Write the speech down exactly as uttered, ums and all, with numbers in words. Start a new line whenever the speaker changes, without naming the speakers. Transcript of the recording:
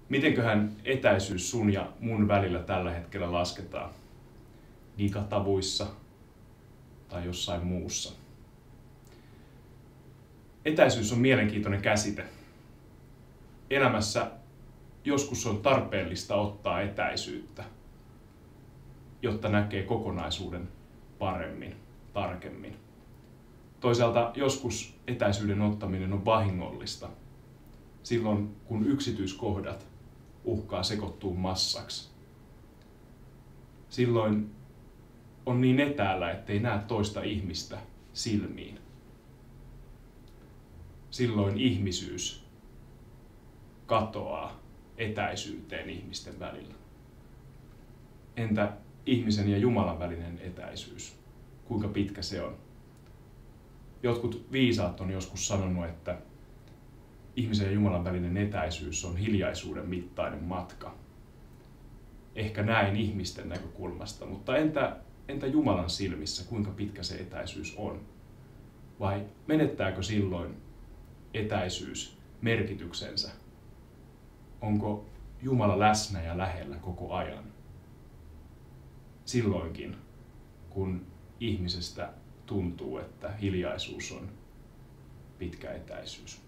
Mitenköhän etäisyys sun ja mun välillä tällä hetkellä lasketaan? Gigatavuissa tai jossain muussa? Etäisyys on mielenkiintoinen käsite. Elämässä joskus on tarpeellista ottaa etäisyyttä, jotta näkee kokonaisuuden paremmin, tarkemmin. Toisaalta joskus etäisyyden ottaminen on vahingollista, silloin kun yksityiskohdat uhkaa sekoittua massaksi. Silloin on niin etäällä, ettei näe toista ihmistä silmiin. Silloin ihmisyys katoaa etäisyyteen ihmisten välillä. Entä ihmisen ja Jumalan välinen etäisyys? Kuinka pitkä se on? Jotkut viisaat on joskus sanonut, että ihmisen ja Jumalan välinen etäisyys on hiljaisuuden mittainen matka. Ehkä näin ihmisten näkökulmasta, mutta entä, entä Jumalan silmissä, kuinka pitkä se etäisyys on? Vai menettääkö silloin etäisyys merkityksensä? Onko Jumala läsnä ja lähellä koko ajan? Silloinkin, kun ihmisestä tuntuu, että hiljaisuus on pitkä etäisyys.